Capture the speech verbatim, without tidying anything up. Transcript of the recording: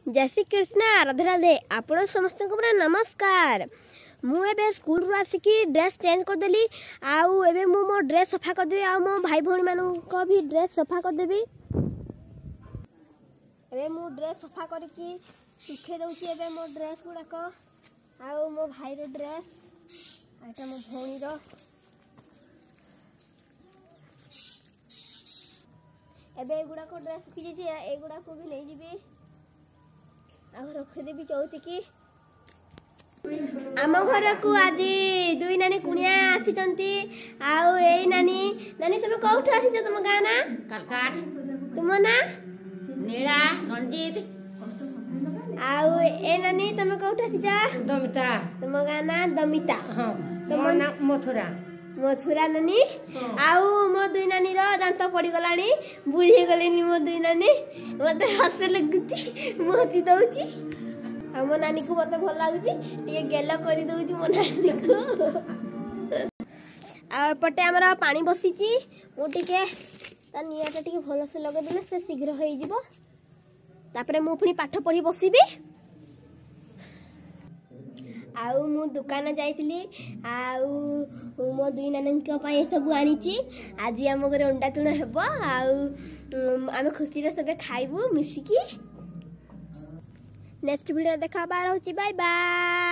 जय श्री कृष्ण राधे राधे आपण समस्त को नमस्कार। मुझे स्कूल रू आसिकी ड्रेस चेंज करदेली आउ एबे मु मो ड्रेस सफा करदेबी आ मो भाई भौणी मानू को भी ड्रेस सफा करदेबी। एबे मु ड्रेस सफा करके सुखे दउची एबे मो ड्रेस गुड़ाक आउ मो भाई रो ड्रेस आटा मो भौणी रो एबे गुड़ाक ड्रेस सुखी जाइए ए गुड़ाक भी नहीं जीबी आ रखिदेवी चौथिकी। आम घर को आज दुई नानी कुणिया आसी आउ ए नानी नानी तुम कौठु आसी तुम गाँ ना कलकाट तुम ना नीला रंजीत आउ ए नानी तुम कौठु आसी दमिता तुम गाँ ना दमिता हाँ तुम ना मथुरा मथुरा नानी आउ मो दुई नानी रो दांत पड़ी गलानी बुढ़ी गलेनी मो दुई नानी मत हस लगुची मोती दउची आ मो नानी को मत भल लागुची टिके गेल करी दउची मो नानी को आ पटे हमरा पानी बसीची मो टिके ता नियाटा टिके भल से लगे देले से शीघ्र होई जिवो तापरे मु पुनी पाठ पढ़ी बसीबी। आउ मु दुकान जाइतिली आउ मो दुई नानक पाए सब आनीची आज आम घर अंडा तुण हेबो आउ आम खुशी रे सबे खाइबू मिसिकी। नेक्स्ट वीडियो देखा बार होची बाय बाय।